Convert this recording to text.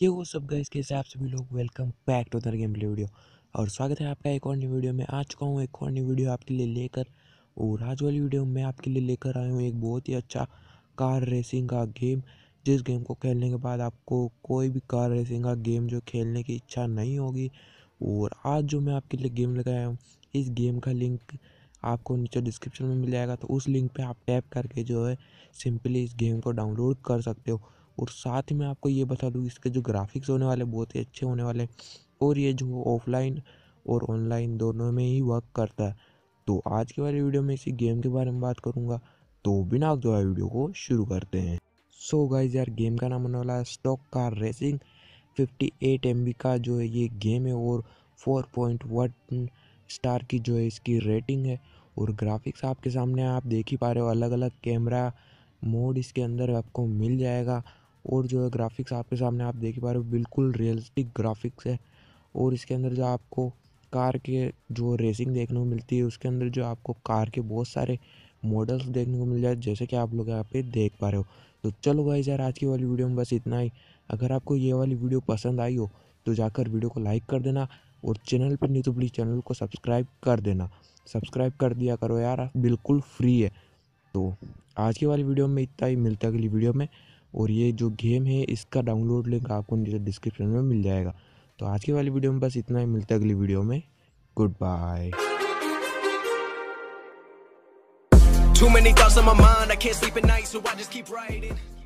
ये वो सब गाइस कैसे आप सभी लोग welcome back to the game play video. और स्वागत है आपका एक और नई वीडियो में। आ चुका हूँ एक और नई वीडियो आपके लिए लेकर। और आज वाली वीडियो में आपके लिए लेकर आया हूँ एक बहुत ही अच्छा कार रेसिंग का गेम, जिस गेम को खेलने के बाद आपको कोई भी कार रेसिंग का गेम जो खेलने की इच्छा नहीं होगी। और आज जो मैं आपके लिए गेम लेकर आया हूँ, इस गेम का लिंक आपको नीचे डिस्क्रिप्शन में मिल जाएगा। तो उस लिंक पे आप टैप करके जो है सिंपली इस गेम को डाउनलोड कर सकते हो। और साथ ही मैं आपको ये बता दूँ, इसके जो ग्राफिक्स होने वाले बहुत ही अच्छे होने वाले हैं। और ये जो ऑफलाइन और ऑनलाइन दोनों में ही वर्क करता है। तो आज की वाली वीडियो में इसी गेम के बारे में बात करूँगा। तो बिना जो है वीडियो को शुरू करते हैं। सो गाइज यार, गेम का नाम होने वाला है स्टॉक कार रेसिंग। 58 MB का जो है ये गेम है और 4.1 स्टार की जो है इसकी रेटिंग है। और ग्राफिक्स आपके सामने आप देख ही पा रहे हो, अलग अलग कैमरा मोड इसके अंदर आपको मिल जाएगा। और जो है ग्राफिक्स आपके सामने आप देख ही पा रहे हो, बिल्कुल रियलिस्टिक ग्राफिक्स है। और इसके अंदर जो आपको कार के जो रेसिंग देखने को मिलती है, उसके अंदर जो आपको कार के बहुत सारे मॉडल्स देखने को मिल जाए, जैसे कि आप लोग यहाँ पे देख पा रहे हो। तो चलो गाइस यार, आज की वाली वीडियो में बस इतना ही। अगर आपको ये वाली वीडियो पसंद आई हो तो जाकर वीडियो को लाइक कर देना। और चैनल पर नहीं तो प्लीज़ चैनल को सब्सक्राइब कर देना। सब्सक्राइब कर दिया करो यार, बिल्कुल फ्री है। तो आज की वाली वीडियो में इतना ही, मिलता है अगली वीडियो में। और ये जो गेम है इसका डाउनलोड लिंक आपको नीचे डिस्क्रिप्शन में मिल जाएगा। तो आज की वाली वीडियो में बस इतना ही, मिलता है अगली वीडियो में। Goodbye. Too many thoughts on my mind, I can't sleep at night, so I just keep writing.